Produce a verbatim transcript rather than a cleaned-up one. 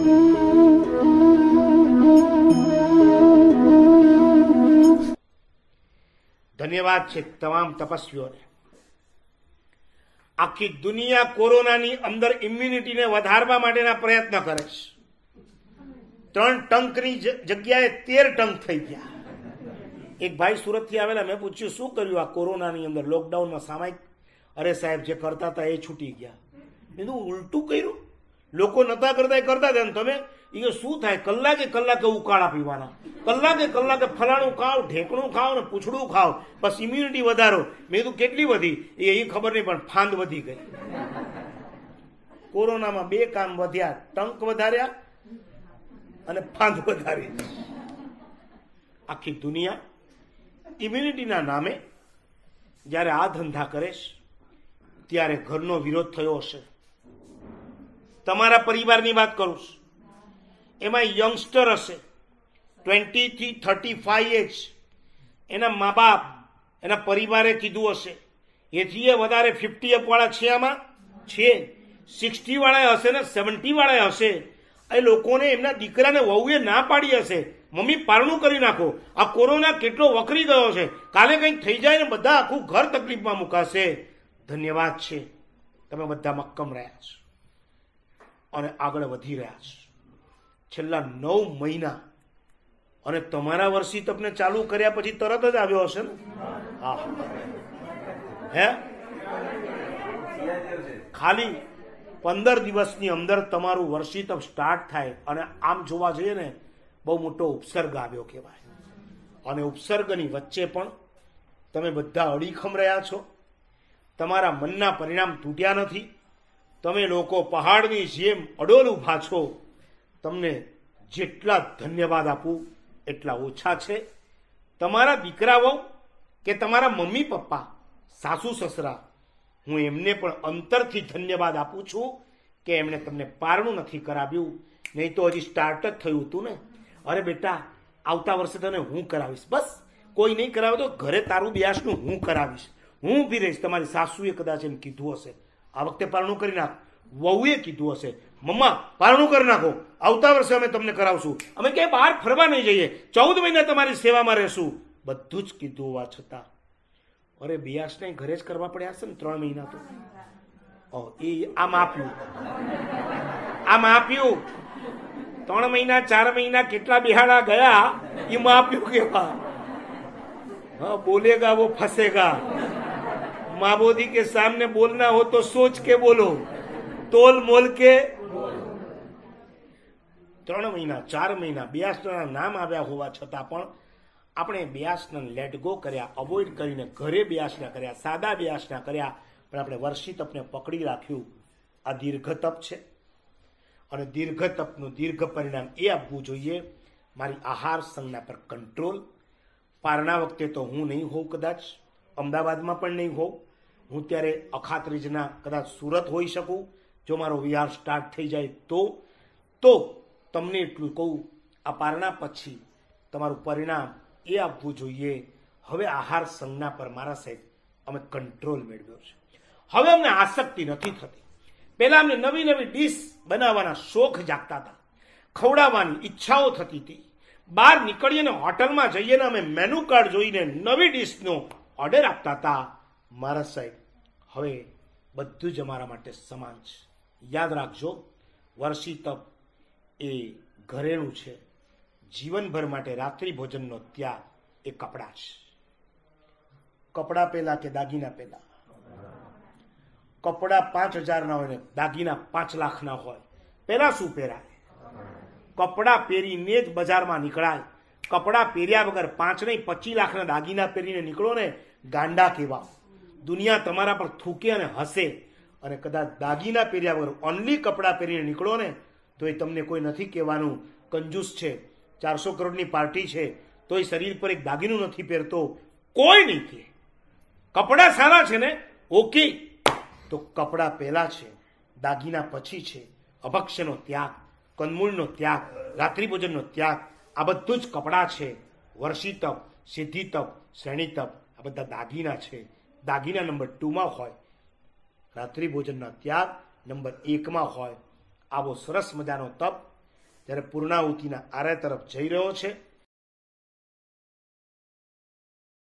ધન્યવાદ છે તમામ તપસ્વીઓને. આખી દુનિયા કોરોનાની અંદર ઇમ્યુનિટીને વધારવા માટેના પ્રયત્ન કરે છે. ત્રણ ટંકની જગ્યાએ તેર ટંક થઈ ગયા. એક ભાઈ સુરતથી આવેલા, મેં પૂછ્યું શું કર્યું આ કોરોનાની અંદર લોકડાઉનમાં સામાયિક? અરે સાહેબ, જે કરતા હતા એ છૂટી ગયા. કીધું ઉલટું કર્યું, લોકો નતા કરતા એ કરતા હતા. તમે એ શું થાય? કલાકે કલાકે ઉકાળા પીવાના, કલાકે કલાકે ફલાણું ખાવ, ઢેકણું ખાવ ને પૂછડું ખાવ, બસ ઇમ્યુનિટી વધારો. મેં કીધું કેટલી વધી? એ ખબર નહીં, પણ ફાંદ વધી ગઈ. કોરોનામાં બે કામ વધ્યા, ટંક વધાર્યા અને ફાંદ વધારી. આખી દુનિયા ઇમ્યુનિટીના નામે જ્યારે આ ધંધા કરે છે ત્યારે ઘરનો વિરોધ થયો હશે. તમારા પરિવારની વાત કરું છું, એમાં યંગસ્ટર હશે ટ્વેન્ટી થી થર્ટી ફાઈવ એજ. એના મા બાપ, એના પરિવારે કીધું હશે. એથી એ વધારે ફિફ્ટી અપ વાળા છે, આમાં છે સિક્સટી વાળા હશે ને સેવન્ટી વાળા હશે. એ લોકોને એમના દીકરાને વહુએ ના પાડી હશે, મમ્મી પારણું કરી નાખો, આ કોરોના કેટલો વકરી ગયો છે, કાલે કંઈક થઈ જાય ને બધા આખું ઘર તકલીફમાં મુકાશે. ધન્યવાદ છે, તમે બધા મક્કમ રહ્યા છો અને આગળ વધી રહ્યા છો. છેલ્લા નવ મહિના અને તમારા વર્ષી તપને ચાલુ કર્યા પછી તરત જ આવ્યો હશે ને? હા, હે ખાલી પંદર દિવસની અંદર તમારું વર્ષી તપ સ્ટાર્ટ થાય અને આમ જોવા જઈએ ને બહુ મોટો ઉપસર્ગ આવ્યો કહેવાય. અને ઉપસર્ગની વચ્ચે પણ તમે બધા અડીખમ રહ્યા છો. તમારા મનના પરિણામ તૂટ્યા નથી. તમે લોકો પહાડની જેમ અડોલ ઉભા છો. તમને જેટલા ધન્યવાદ આપું એટલા ઓછા છે. તમારા દીકરાઓ કે તમારા મમ્મી પપ્પા, સાસુ સસરા, હું એમને પણ અંતરથી ધન્યવાદ આપું છું કે એમણે તમને પારણું નથી કરાવ્યું. નહીં તો હજી સ્ટાર્ટ જ થયું હતું ને. અરે બેટા, આવતા વર્ષે તને હું કરાવીશ. બસ કોઈ નહીં કરાવે તો ઘરે તારું બ્યાસનું હું કરાવીશ, હું ઊભી રહીશ. તમારી સાસુએ કદાચ એમ કીધું હશે, આ વખતે પારણું કરી નાખ. વહુએ કીધું હશે, મમ્મા પારણું કરી નાખો, આવતા વર્ષે અમે તમને કરાવશું. અમે ક્યાંય બહાર ફરવા નહીં જઈએ, ચૌદ મહિના તમારી સેવામાં રહેશું. બધું જ કીધું હોવા છતાં અરે બ્યાસને ઘરે જ કરવા પડ્યા હશે ને ત્રણ મહિના તો. એ આમ આપ્યું, આમ આપ્યું. ત્રણ મહિના ચાર મહિના કેટલા બિહાડા ગયા એ માપ્યું કેવા? हाँ बोलेगा वो फंसेगा. माँ बोधी के सामने बोलना हो तो सोच के बोलो, तोल मोल के. ત્રણ મહિના ચાર મહિના બ્યાસના નામ આવ્યા હોવા છતાં પણ આપણે બ્યાસને લેટ ગો કર્યા, અવોઇડ કરીને ઘરે બ્યાસના કર્યા, સાદા બ્યાસના કર્યા. પણ આપણે વર્ષી તપને પકડી રાખ્યું. આ દીર્ઘ તપ છે અને દીર્ઘ તપનું દીર્ઘ પરિણામ એ આપવું જોઈએ. મારી આહાર સંજ્ઞા પર કંટ્રોલ. પારણા વખતે તો હું નહીં હોઉં, કદાચ અમદાવાદમાં પણ નહીં હોઉં. હું ત્યારે અખાત્રીજના કદાચ સુરત હોઈ શકું જો મારો વિહાર સ્ટાર્ટ થઈ જાય તો. તો તમને એટલું કહું, આ પારણા પછી તમારું પરિણામ એ આપવું જોઈએ. હવે આહાર સંજ્ઞા પર મારા સાહેબ અમે કંટ્રોલ મેળવ્યો છે. હવે અમને આસક્તિ નથી થતી. પહેલા અમને નવી નવી ડીશ બનાવવાના શોખ જાગતા હતા, ખવડાવવાની ઈચ્છાઓ થતી હતી. બહાર નીકળીએ ને હોટલમાં જઈએ ને અમે મેનુ કાર્ડ જોઈને નવી ડીશનો ઓર્ડર આપતા હતા. મારા સાહેબ હવે બધું જ અમારા માટે સમાન છે. યાદ રાખજો, વર્ષી તપ એ ઘરેણું છે. જીવનભર માટે રાત્રિ ભોજનનો ત્યાગ એ કપડાં છે. કપડાં પહેલા કે દાગીના પહેલા? કપડાં પાંચ હજારના હોય ને દાગીના પાંચ લાખના હોય, પહેલા શું પહેરાય? કપડાં પહેરીને જ બજારમાં નીકળાય. કપડાં પહેર્યા વગર પાંચ નહીં પચીસ લાખના દાગીના પહેરીને નીકળો ને, ગાંડા કેવા. દુનિયા તમારા પર થૂકે અને હસે. અને કદાચ દાગીના પહેર્યા વગર ઓનલી કપડાં પહેરીને નીકળો ને તો એ તમને કોઈ નથી કહેવાનું કંજૂસ છે, ચારસો કરોડની પાર્ટી છે તોય શરીર પર એક દાગીનું નથી પહેરતો, કોઈ નહીં કહે. કપડાં સારા છે ને, ઓકે, તો કપડાં પહેલા છે, દાગીના પછી છે. અભક્ષ્યનો ત્યાગ, કંદમૂળનો ત્યાગ, રાત્રિભોજનનો ત્યાગ, આ બધું જ કપડાં છે. વર્ષી તપ, સિદ્ધિ તપ, શ્રેણી તપ, આ બધા દાગીના છે. દાગીના નંબર ટુમાં હોય, રાત્રિભોજનના ત્યાગ નંબર એકમાં હોય. આવો સરસ મજાનો તપ જ્યારે પૂર્ણાહુતિના આરે તરફ જઈ રહ્યો છે